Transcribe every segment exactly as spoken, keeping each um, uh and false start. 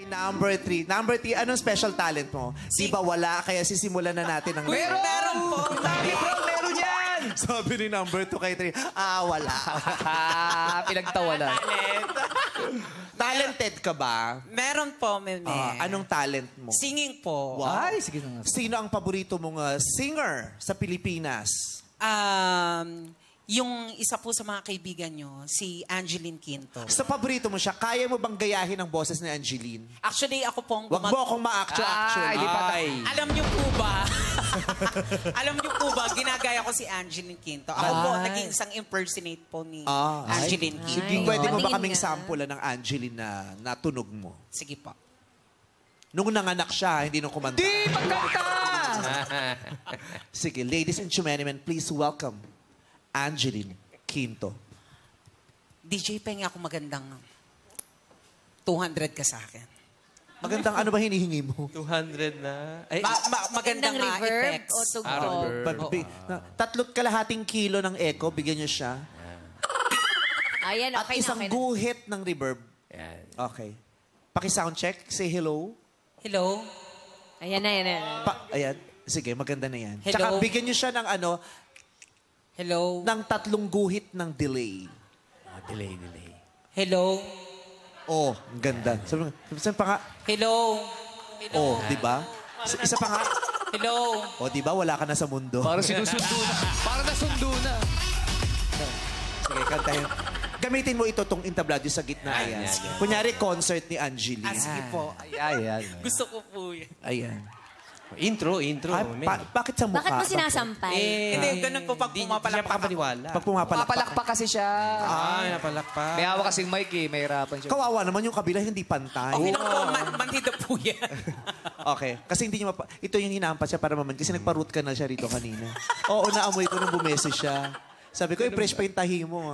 number three. Number three, anong special talent mo? Di ba wala, kaya sisimulan na natin ang... Meron! Meron po! Dami bro, meron yan! Sabi ni number two kay three, ah, wala. Pinagtawalan. Talented ka ba? Meron po, Meme. Ah, anong talent mo? Singing po. Wow. Ay, sige na nga. Sino ang paborito mong uh, singer sa Pilipinas? Um, yung isa po sa mga kaibigan nyo, si Angeline Quinto. Sa paborito mo siya, kaya mo bang gayahin ang boses ni Angeline? Actually, ako pong... Wag mo akong ma-actu-actu. Ay, di pa tayo. Alam niyo po ba? Alam niyo po ba, ginagaya ko si Angeline Quinto. Ako po, Ay. naging isang impersonate po ni Ah, ay. Angeline Quinto. Sige, pwede mo ba Patingin kaming nga. sample ng Angeline na natunog mo? Sige po. Nung nanganak siya, hindi nung kumanta. Di, pagkanta! Sige, ladies and gentlemen, please welcome Angeline Quinto. D J, pengi ako magandang two hundred ka sa akin. Magandang ano ba hinihingi mo? two hundred na. Ay, Ma- ma- magandang Magandang ah, reverb effects. o tugtog? Ah, reverb. Pag- bi- na- tatlot kalahating kilo ng echo, bigyan niyo siya. Ayan, At okay na, isang okay na. guhit ng reverb. Yan. Okay. Paki-sound check. Say hello. Hello? Ayan na, ayan na. Pa ayan. Sige, maganda na yan. Hello? Tsaka bigyan niyo siya ng ano, Hello? ng tatlong guhit ng delay. Ah, delay, delay. Hello? Oh, ang ganda. Sabi, sabi pa nga, Hello? oh, di ba? Isa- Isa pa nga, Hello? oh, di ba wala ka na sa mundo? Para sinusundo na. Para nasundo na. Sige, kantahin. Gamitin mo ito tong entablado sa gitna. Ayan. Ayan, ayan. Kunyari, concert ni Angeline. Ah, sige po. Ay, ay, Gusto ko po yan. Ayan. Intro, intro. Ay, men. pa- bakit sa mukha? Bakit mo sinasampay? Eh, Hindi, ganun po pag di- di siya pumapalakpak ako. makapaniwala. Pag pumapalakpak. Papalakpak kasi siya. Ay, napalakpak. May hawak kasing mic eh. May hirapan siya. Kawawa naman yung kabila, hindi pantay. Okay lang po, man- manhida po yan. Okay. Kasi hindi niya mapa... Ito yung hinampas siya para maman. Kasi nagpa-root canal siya rito kanina. Oo, naamoy ko nung bumeso siya. Sabi ko, eh, fresh pa yung tahi mo.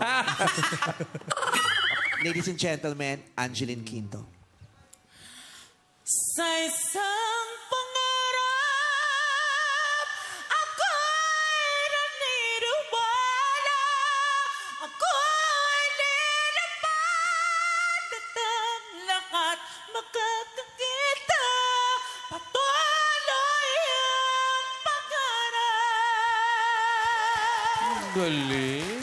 Ladies and gentlemen, Angeline Quinto. Sa isang pangarap, ako'y naniniwala. Ako'y lilipad at ang lahat makakakita. Patuloy ang pangarap. Galing.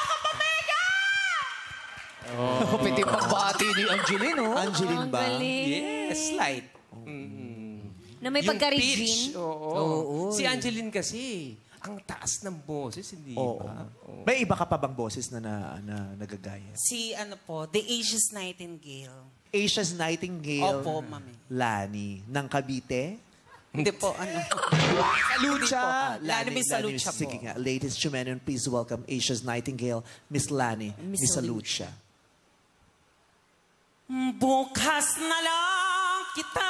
Oh. Pwede pagbati ni Angeline, oh. Angeline Ang ba? galing. Yes, slight. Na may Yung pagka-Regine. pitch, oo. Si Angeline kasi, ang taas ng boses, hindi Oo. ba? Oo. May iba ka pa bang boses na, na, na nagagaya? Si ano po, The Asia's Nightingale. Asia's Nightingale. Opo, mami. Lani. Ng Cavite. Hindi po, ano. Salucha. Lani Miss Salucha po. Sige nga. Ladies and gentlemen, please welcome Asia's Nightingale, Miss Lani. Miss Miss Salucha. Bukas na lang kita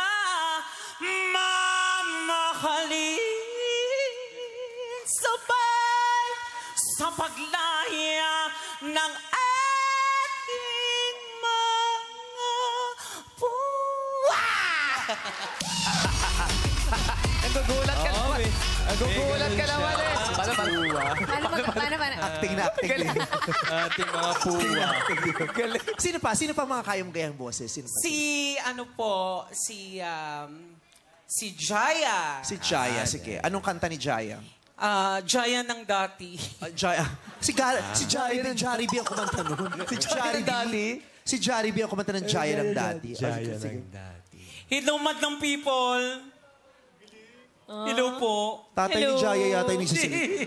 mamahalin sabay sa paglaya ng ating mga puwa. Nagugulat ka naman. Nagugulat ka naman eh. Paano, paano? Paano, paano, paano, paano? Acting na acting. Ating mga puwa. Sino pa? Sino pa mga kayong gayang boses? Sino pa? Si ano po, si um, si Jaya. Si Jaya. Sige. Anong kanta ni Jaya? Ah, Jaya ng dati. Ah, Jaya. Si, Gar si Jaya ng Jollibee ang kumanta nun. Si Jollibee. Si Jollibee ang kumanta ng Jaya ng Daddy. Jaya Sige. ng dati. Hello, madlang people. Hello po. Tatay ni Hello. Jaya yata yung nagsisilip.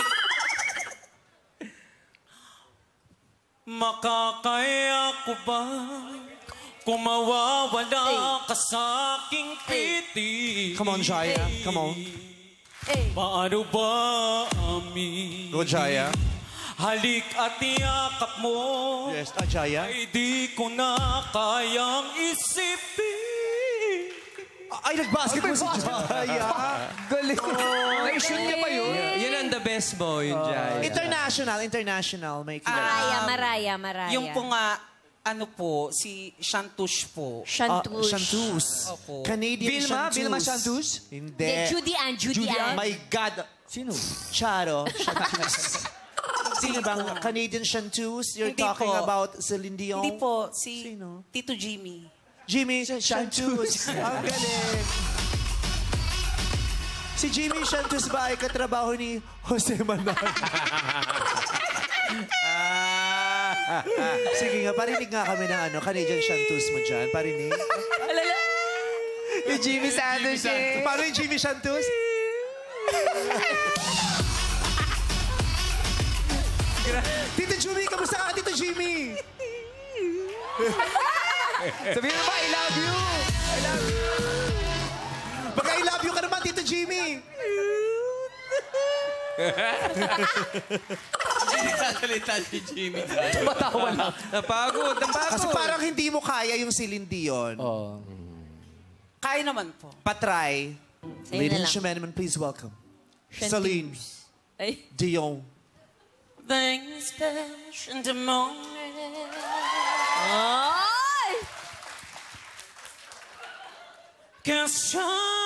Makakaya ko ba kung mawawala ka sa aking pitig? Come on, Jaya. Come on. Eh, Paano ba amin? Go, Jaya. Halik at iyakap mo. Yes. Ah, Jaya. Ay di ko na kayang isipin. Ay, nag-basketball si Jaya. Galing. Na-issue niya pa yun. Yun ang the best mo, yung Jaya. International, international. May kilala. Maraya, Maraya, Maraya. Yung po nga, ano po, si Shantush po. Ah, Shantush. Chantus. Opo. Canadian Vilma? Chantus. Vilma Chantus? Hindi. Hindi, Judy Ann, Judy, Ann. My God. Sino? Charo. Chantus. Sino bang Canadian Chantus? You're Hindi talking po. about Celine Dion? Hindi po, si Sino? Tito Jimmy. Jimmy Shantus. Ang galing. Si Jimmy Shantus ba ay katrabaho ni Jose Manuel? Sige nga, parinig nga kami ng ano, Canadian Shantus mo dyan. Parinig. Alala. Yung Jimmy Sandwich eh. Paano yung Jimmy Shantus? Tito Jimmy, kamusta ka, Tito Jimmy? Sabihin mo ba, I love you. I love you. Baka I love you ka naman, Tito Jimmy. Hindi nagsasalita si Jimmy. Matawa lang. Napagod, napagod. Kasi parang hindi mo kaya yung Celine Dion. Oh. Kaya naman po. Patry. Sa'yo Ladies na and lang. gentlemen, please welcome Shantus. Celine Ay. Dion. Things special in the morning. Ay! Cause